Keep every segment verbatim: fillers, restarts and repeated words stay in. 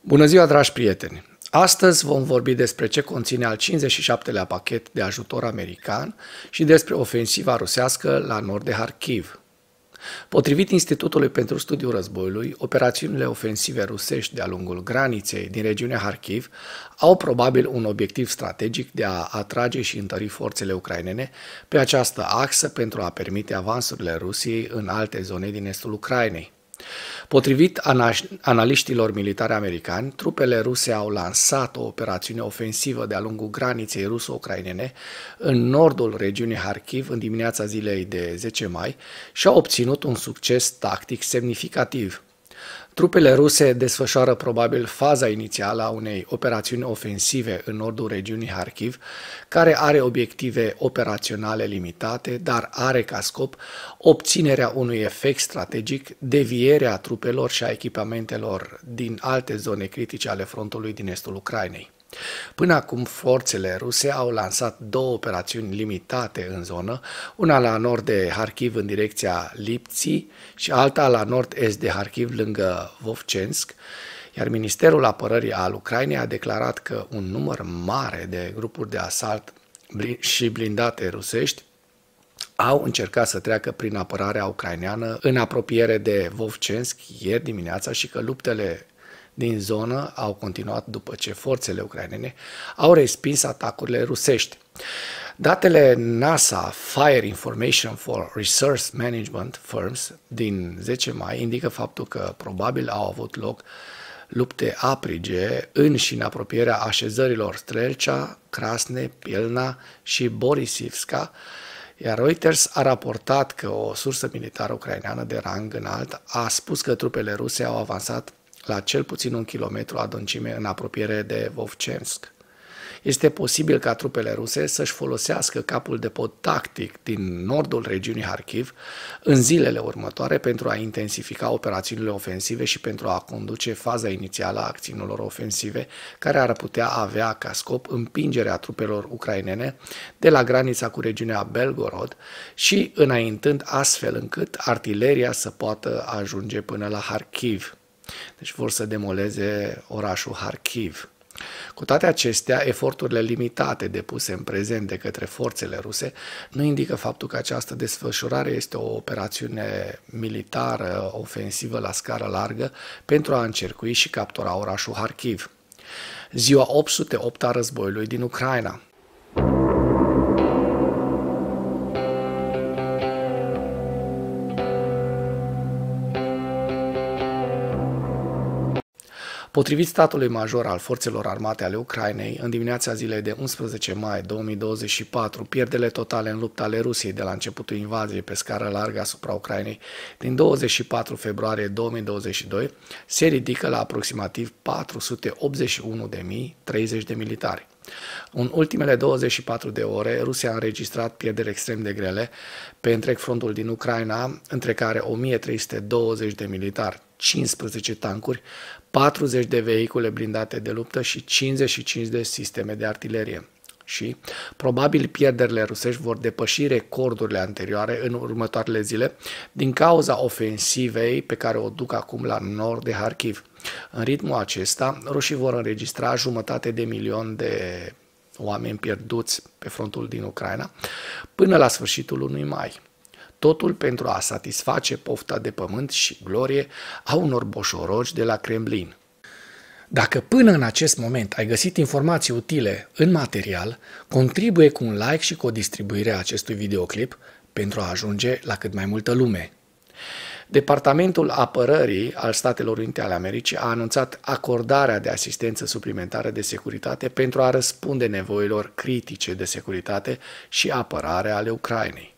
Bună ziua, dragi prieteni! Astăzi vom vorbi despre ce conține al cincizeci și șaptelea pachet de ajutor american și despre ofensiva rusească la nord de Kharkiv. Potrivit Institutului pentru Studiul Războiului, operațiunile ofensive rusești de-a lungul graniței din regiunea Kharkiv au probabil un obiectiv strategic de a atrage și întări forțele ucrainene pe această axă pentru a permite avansurile Rusiei în alte zone din estul Ucrainei. Potrivit analiștilor militari americani, trupele ruse au lansat o operațiune ofensivă de-a lungul graniței ruso-ucrainene în nordul regiunii Kharkiv în dimineața zilei de zece mai și au obținut un succes tactic semnificativ. Trupele ruse desfășoară probabil faza inițială a unei operațiuni ofensive în nordul regiunii Kharkiv, care are obiective operaționale limitate, dar are ca scop obținerea unui efect strategic, devierea trupelor și a echipamentelor din alte zone critice ale frontului din estul Ucrainei. Până acum, forțele ruse au lansat două operațiuni limitate în zonă, una la nord de Kharkiv în direcția Liptsi și alta la nord-est de Kharkiv lângă Vovchansk, iar Ministerul Apărării al Ucrainei a declarat că un număr mare de grupuri de asalt și blindate rusești au încercat să treacă prin apărarea ucraineană în apropiere de Vovchansk ieri dimineața și că luptele din zonă au continuat după ce forțele ucrainene au respins atacurile rusești. Datele NASA Fire Information for Resource Management Firms din zece mai indică faptul că probabil au avut loc lupte aprige în și în apropierea așezărilor Strelcha, Krasne, Pilna și Borisivska, iar Reuters a raportat că o sursă militară ucraineană de rang înalt a spus că trupele ruse au avansat la cel puțin un kilometru adâncime în apropiere de Vovchansk. Este posibil ca trupele ruse să-și folosească capul de pod tactic din nordul regiunii Kharkiv în zilele următoare pentru a intensifica operațiunile ofensive și pentru a conduce faza inițială a acțiunilor ofensive, care ar putea avea ca scop împingerea trupelor ucrainene de la granița cu regiunea Belgorod și înaintând astfel încât artileria să poată ajunge până la Kharkiv. Deci vor să demoleze orașul Kharkiv. Cu toate acestea, eforturile limitate depuse în prezent de către forțele ruse nu indică faptul că această desfășurare este o operațiune militară ofensivă la scară largă pentru a încercui și captura orașul Kharkiv. Ziua opt sute opt a războiului din Ucraina. Potrivit statului major al forțelor armate ale Ucrainei, în dimineața zilei de unsprezece mai două mii douăzeci și patru, pierderile totale în lupta ale Rusiei de la începutul invaziei pe scară largă asupra Ucrainei din douăzeci și patru februarie două mii douăzeci și doi se ridică la aproximativ patru sute optzeci și unu de mii treizeci de militari. În ultimele douăzeci și patru de ore, Rusia a înregistrat pierderi extrem de grele pe întreg frontul din Ucraina, între care o mie trei sute douăzeci de militari, cincisprezece tancuri, patruzeci de vehicule blindate de luptă și cincizeci și cinci de sisteme de artilerie. Și, probabil, pierderile rusești vor depăși recordurile anterioare în următoarele zile din cauza ofensivei pe care o duc acum la nord de Kharkiv. În ritmul acesta, rușii vor înregistra jumătate de milion de oameni pierduți pe frontul din Ucraina până la sfârșitul lunii mai. Totul pentru a satisface pofta de pământ și glorie a unor boșorogi de la Kremlin. Dacă până în acest moment ai găsit informații utile în material, contribuie cu un like și cu o distribuire a acestui videoclip pentru a ajunge la cât mai multă lume. Departamentul Apărării al Statelor Unite ale Americii a anunțat acordarea de asistență suplimentară de securitate pentru a răspunde nevoilor critice de securitate și apărare ale Ucrainei.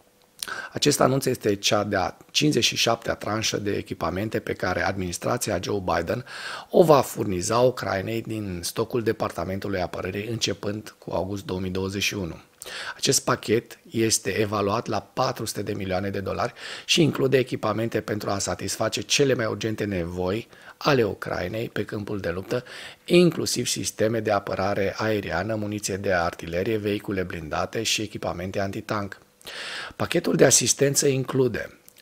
Acest anunț este cea de-a cincizeci și șaptea tranșă de echipamente pe care administrația Joe Biden o va furniza Ucrainei din stocul Departamentului Apărării începând cu august două mii douăzeci și unu. Acest pachet este evaluat la patru sute de milioane de dolari și include echipamente pentru a satisface cele mai urgente nevoi ale Ucrainei pe câmpul de luptă, inclusiv sisteme de apărare aeriană, muniție de artilerie, vehicule blindate și echipamente antitank. Pachetul de asistență include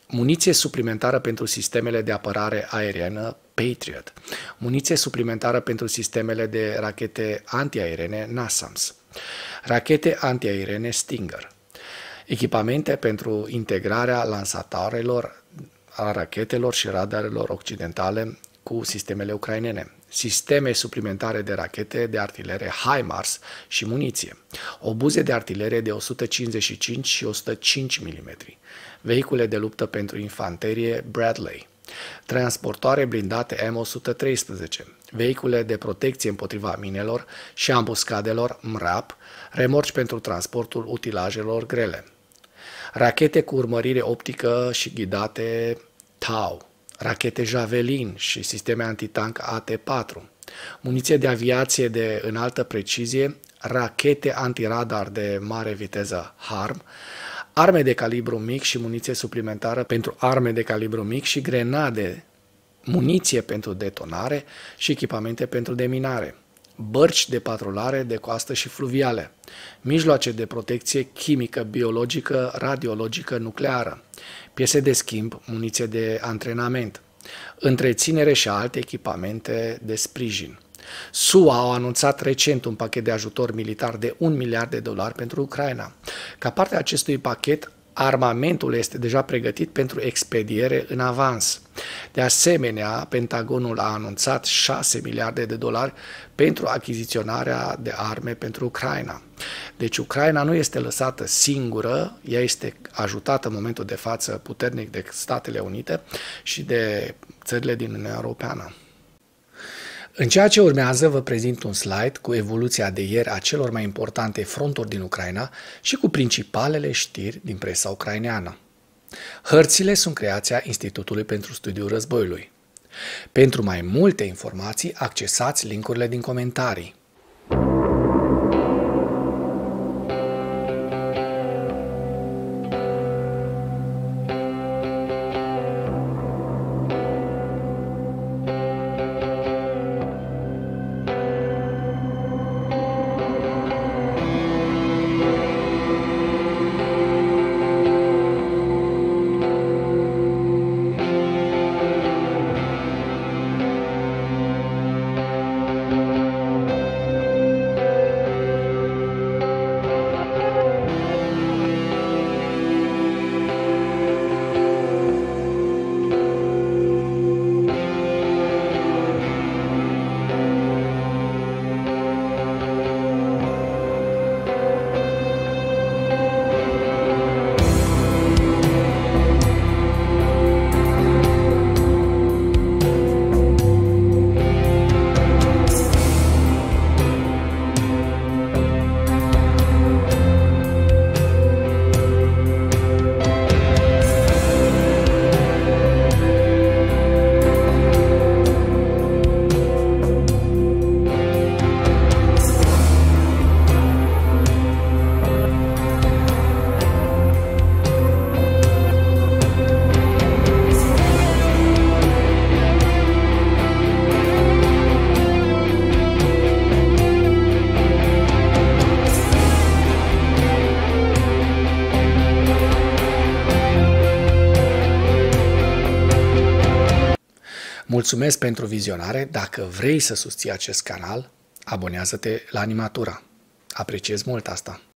muniție suplimentară pentru sistemele de apărare aeriană Patriot, muniție suplimentară pentru sistemele de rachete antiaeriene NASAMS, rachete antiaeriene Stinger, echipamente pentru integrarea lansatoarelor, a rachetelor și radarelor occidentale cu sistemele ucrainene, sisteme suplimentare de rachete de artilerie HIMARS și muniție, obuze de artilerie de o sută cincizeci și cinci și o sută cinci milimetri, vehicule de luptă pentru infanterie Bradley, transportoare blindate M o sută treisprezece, vehicule de protecție împotriva minelor și ambuscadelor M R A P, remorci pentru transportul utilajelor grele, rachete cu urmărire optică și ghidate TOW, rachete Javelin și sisteme antitank A T patru, muniție de aviație de înaltă precizie, rachete antiradar de mare viteză H A R M, arme de calibru mic și muniție suplimentară pentru arme de calibru mic și grenade, muniție pentru detonare și echipamente pentru deminare, bărci de patrulare de coastă și fluviale, mijloace de protecție chimică, biologică, radiologică, nucleară, piese de schimb, muniție de antrenament, întreținere și alte echipamente de sprijin. S U A au anunțat recent un pachet de ajutor militar de un miliard de dolari pentru Ucraina. Ca parte a acestui pachet, armamentul este deja pregătit pentru expediere în avans. De asemenea, Pentagonul a anunțat șase miliarde de dolari pentru achiziționarea de arme pentru Ucraina. Deci Ucraina nu este lăsată singură, ea este ajutată în momentul de față puternic de Statele Unite și de țările din Uniunea Europeană. În ceea ce urmează vă prezint un slide cu evoluția de ieri a celor mai importante fronturi din Ucraina și cu principalele știri din presa ucraineană. Hărțile sunt creația Institutului pentru Studiul Războiului. Pentru mai multe informații, accesați link-urile din comentarii. Mulțumesc pentru vizionare. Dacă vrei să susții acest canal, abonează-te la Animatura. Apreciez mult asta.